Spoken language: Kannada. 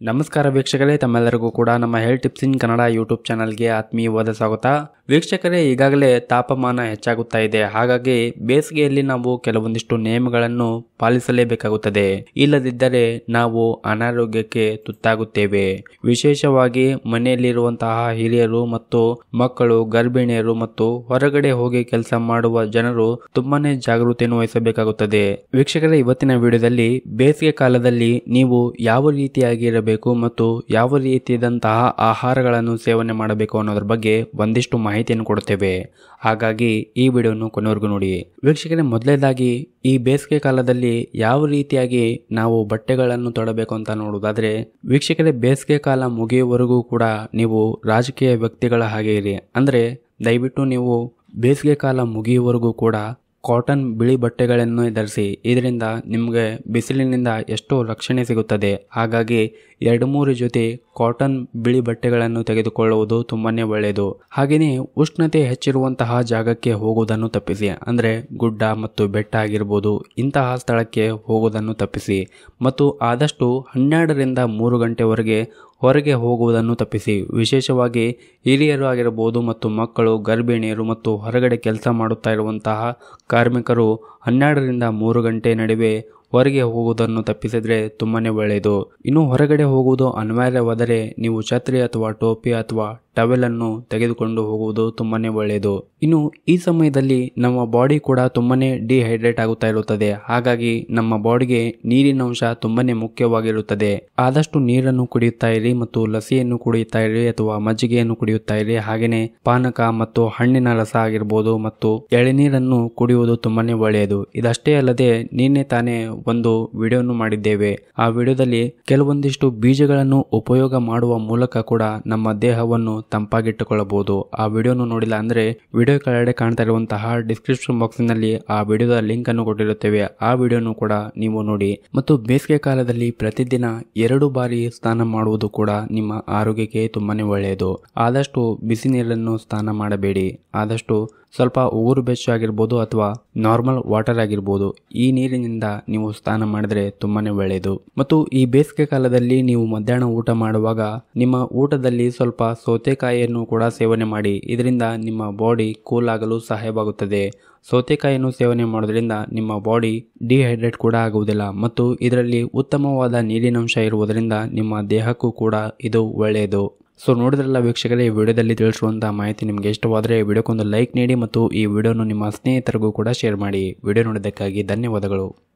ನಮಸ್ಕಾರ ವೀಕ್ಷಕರೇ, ತಮ್ಮೆಲ್ಲರಿಗೂ ಕೂಡ ನಮ್ಮ health tips in Kannada YouTube ಚಾನಲ್ಗೆ ಆತ್ಮೀಯವಾದ ಸ್ವಾಗತ. ವೀಕ್ಷಕರೇ, ಈಗಾಗಲೇ ತಾಪಮಾನ ಹೆಚ್ಚಾಗುತ್ತಾ ಇದೆ. ಹಾಗಾಗಿ ಬೇಸಿಗೆಯಲ್ಲಿ ನಾವು ಕೆಲವೊಂದಿಷ್ಟು ನಿಯಮಗಳನ್ನು ಪಾಲಿಸಲೇಬೇಕಾಗುತ್ತದೆ. ಇಲ್ಲದಿದ್ದರೆ ನಾವು ಅನಾರೋಗ್ಯಕ್ಕೆ ತುತ್ತಾಗುತ್ತೇವೆ. ವಿಶೇಷವಾಗಿ ಮನೆಯಲ್ಲಿರುವಂತಹ ಹಿರಿಯರು ಮತ್ತು ಮಕ್ಕಳು, ಗರ್ಭಿಣಿಯರು ಮತ್ತು ಹೊರಗಡೆ ಹೋಗಿ ಕೆಲಸ ಮಾಡುವ ಜನರು ತುಂಬಾನೇ ಜಾಗೃತಿಯನ್ನು ವಹಿಸಬೇಕಾಗುತ್ತದೆ. ವೀಕ್ಷಕರೇ, ಇವತ್ತಿನ ವಿಡಿಯೋದಲ್ಲಿ ಬೇಸಿಗೆ ಕಾಲದಲ್ಲಿ ನೀವು ಯಾವ ರೀತಿಯಾಗಿ ಇರಬೇಕು ಮತ್ತು ಯಾವ ರೀತಿಯಾದಂತಹ ಆಹಾರಗಳನ್ನು ಸೇವನೆ ಮಾಡಬೇಕು ಅನ್ನೋದ್ರ ಬಗ್ಗೆ ಒಂದಿಷ್ಟು ಮಾಹಿತಿಯನ್ನು ಕೊಡುತ್ತೇವೆ. ಹಾಗಾಗಿ ಈ ವಿಡಿಯೋನು ಕೊನೆವರೆಗೂ ನೋಡಿ. ವೀಕ್ಷಕರೇ, ಮೊದಲನೇದಾಗಿ ಈ ಬೇಸಿಗೆ ಕಾಲದಲ್ಲಿ ಯಾವ ರೀತಿಯಾಗಿ ನಾವು ಬಟ್ಟೆಗಳನ್ನು ತೊಡಬೇಕು ಅಂತ ನೋಡುವುದಾದ್ರೆ, ವೀಕ್ಷಕರೇ, ಬೇಸಿಗೆ ಕಾಲ ಮುಗಿಯುವವರೆಗೂ ಕೂಡ ನೀವು ರಾಜಕೀಯ ವ್ಯಕ್ತಿಗಳ ಹಾಗೆ ಇರಿ. ಅಂದ್ರೆ ದಯವಿಟ್ಟು ನೀವು ಬೇಸಿಗೆ ಕಾಲ ಮುಗಿಯುವವರೆಗೂ ಕೂಡ ಕಾಟನ್ ಬಿಳಿ ಬಟ್ಟೆಗಳನ್ನು ಧರಿಸಿ. ಇದರಿಂದ ನಿಮಗೆ ಬಿಸಿಲಿನಿಂದ ಎಷ್ಟೋ ರಕ್ಷಣೆ ಸಿಗುತ್ತದೆ. ಹಾಗಾಗಿ 2-3 ಜೊತೆ ಕಾಟನ್ ಬಿಳಿ ಬಟ್ಟೆಗಳನ್ನು ತೆಗೆದುಕೊಳ್ಳುವುದು ತುಂಬಾನೇ ಒಳ್ಳೆಯದು. ಹಾಗೆಯೇ ಉಷ್ಣತೆ ಹೆಚ್ಚಿರುವಂತಹ ಜಾಗಕ್ಕೆ ಹೋಗುವುದನ್ನು ತಪ್ಪಿಸಿ. ಅಂದರೆ ಗುಡ್ಡ ಮತ್ತು ಬೆಟ್ಟ ಆಗಿರ್ಬೋದು, ಇಂತಹ ಸ್ಥಳಕ್ಕೆ ಹೋಗುವುದನ್ನು ತಪ್ಪಿಸಿ. ಮತ್ತು ಆದಷ್ಟು 12ರಿಂದ 3 ಗಂಟೆವರೆಗೆ ಹೊರಗೆ ಹೋಗುವುದನ್ನು ತಪ್ಪಿಸಿ. ವಿಶೇಷವಾಗಿ ಹಿರಿಯರು ಆಗಿರಬಹುದು ಮತ್ತು ಮಕ್ಕಳು, ಗರ್ಭಿಣಿಯರು ಮತ್ತು ಹೊರಗಡೆ ಕೆಲಸ ಮಾಡುತ್ತಾ ಇರುವಂತಹ ಕಾರ್ಮಿಕರು 12ರಿಂದ 3 ಗಂಟೆ ನಡುವೆ ಹೊರಗೆ ಹೋಗುವುದನ್ನು ತಪ್ಪಿಸಿದ್ರೆ ತುಂಬಾನೇ ಒಳ್ಳೆಯದು. ಇನ್ನು ಹೊರಗಡೆ ಹೋಗುವುದು ಅನಿವಾರ್ಯವಾದರೆ ನೀವು ಛತ್ರಿ ಅಥವಾ ಟೋಪಿ ಅಥವಾ ಟವೆಲ್ ಅನ್ನು ತೆಗೆದುಕೊಂಡು ಹೋಗುವುದು ತುಂಬಾನೇ ಒಳ್ಳೆಯದು. ಇನ್ನು ಈ ಸಮಯದಲ್ಲಿ ನಮ್ಮ ಬಾಡಿ ಕೂಡ ತುಂಬಾನೇ ಡಿಹೈಡ್ರೇಟ್ ಆಗುತ್ತಾ ಇರುತ್ತದೆ. ಹಾಗಾಗಿ ನಮ್ಮ ಬಾಡಿಗೆ ನೀರಿನ ಅಂಶ ತುಂಬಾನೇ ಮುಖ್ಯವಾಗಿರುತ್ತದೆ. ಆದಷ್ಟು ನೀರನ್ನು ಕುಡಿಯುತ್ತಾ ಇರಿ ಮತ್ತು ಲಸಿಯನ್ನು ಕುಡಿಯುತ್ತಾ ಇರಿ ಅಥವಾ ಮಜ್ಜಿಗೆಯನ್ನು ಕುಡಿಯುತ್ತಾ ಇರಿ. ಹಾಗೇನೆ ಪಾನಕ ಮತ್ತು ಹಣ್ಣಿನ ರಸ ಆಗಿರ್ಬೋದು ಮತ್ತು ಎಳೆನೀರನ್ನು ಕುಡಿಯುವುದು ತುಂಬಾನೇ ಒಳ್ಳೆಯದು. ಇದಷ್ಟೇ ಅಲ್ಲದೆ ನಿನ್ನೆ ತಾನೇ ಒಂದು ವಿಡಿಯೋನು ಮಾಡಿದ್ದೇವೆ. ಆ ವಿಡಿಯೋದಲ್ಲಿ ಕೆಲವೊಂದಿಷ್ಟು ಬೀಜಗಳನ್ನು ಉಪಯೋಗ ಮಾಡುವ ಮೂಲಕ ಕೂಡ ನಮ್ಮ ದೇಹವನ್ನು ತಂಪಾಗಿಟ್ಟುಕೊಳ್ಳಬಹುದು. ಆ ವಿಡಿಯೋನು ನೋಡಿಲ್ಲ ಅಂದ್ರೆ ವಿಡಿಯೋ ಕೆಳಗಡೆ ಕಾಣ್ತಾ ಇರುವಂತಹ ಡಿಸ್ಕ್ರಿಪ್ಷನ್ ಬಾಕ್ಸ್ ನಲ್ಲಿ ಆ ವಿಡಿಯೋದ ಲಿಂಕ್ ಅನ್ನು ಕೊಟ್ಟಿರುತ್ತೇವೆ. ಆ ವಿಡಿಯೋನು ಕೂಡ ನೀವು ನೋಡಿ. ಮತ್ತು ಬೇಸಿಗೆ ಕಾಲದಲ್ಲಿ ಪ್ರತಿದಿನ 2 ಬಾರಿ ಸ್ನಾನ ಮಾಡುವುದು ಕೂಡ ನಿಮ್ಮ ಆರೋಗ್ಯಕ್ಕೆ ತುಂಬಾನೇ ಒಳ್ಳೆಯದು. ಆದಷ್ಟು ಬಿಸಿ ನೀರನ್ನು ಸ್ನಾನ ಮಾಡಬೇಡಿ. ಆದಷ್ಟು ಸ್ವಲ್ಪ ಉಗುರು ಬೆಚ್ಚ ಆಗಿರ್ಬೋದು ಅಥವಾ ನಾರ್ಮಲ್ ವಾಟರ್ ಆಗಿರ್ಬೋದು, ಈ ನೀರಿನಿಂದ ನೀವು ಸ್ನಾನ ಮಾಡಿದ್ರೆ ತುಂಬಾನೇ ಒಳ್ಳೆಯದು. ಮತ್ತು ಈ ಬೇಸಿಗೆ ಕಾಲದಲ್ಲಿ ನೀವು ಮಧ್ಯಾಹ್ನ ಊಟ ಮಾಡುವಾಗ ನಿಮ್ಮ ಊಟದಲ್ಲಿ ಸ್ವಲ್ಪ ಸೌತೆಕಾಯಿಯನ್ನು ಕೂಡ ಸೇವನೆ ಮಾಡಿ. ಇದರಿಂದ ನಿಮ್ಮ ಬಾಡಿ ಕೂಲ್ ಆಗಲು ಸಹಾಯವಾಗುತ್ತದೆ. ಸೌತೆಕಾಯಿಯನ್ನು ಸೇವನೆ ಮಾಡೋದ್ರಿಂದ ನಿಮ್ಮ ಬಾಡಿ ಡಿಹೈಡ್ರೇಟ್ ಕೂಡ ಆಗುವುದಿಲ್ಲ ಮತ್ತು ಇದರಲ್ಲಿ ಉತ್ತಮವಾದ ನೀರಿನಂಶ ಇರುವುದರಿಂದ ನಿಮ್ಮ ದೇಹಕ್ಕೂ ಕೂಡ ಇದು ಒಳ್ಳೆಯದು. ಸೊ ನೋಡಿದ್ರಲ್ಲ ವೀಕ್ಷಕರೇ, ಈ ವಿಡಿಯೋದಲ್ಲಿ ತಿಳಿಸುವಂತಹ ಮಾಹಿತಿ ನಿಮಗೆ ಇಷ್ಟವಾದರೆ ವಿಡಿಯೋಕ್ಕೊಂದು ಲೈಕ್ ನೀಡಿ ಮತ್ತು ಈ ವಿಡಿಯೋನು ನಿಮ್ಮ ಸ್ನೇಹಿತರಿಗೂ ಕೂಡ ಶೇರ್ ಮಾಡಿ. ವಿಡಿಯೋ ನೋಡಿದ್ದಕ್ಕಾಗಿ ಧನ್ಯವಾದಗಳು.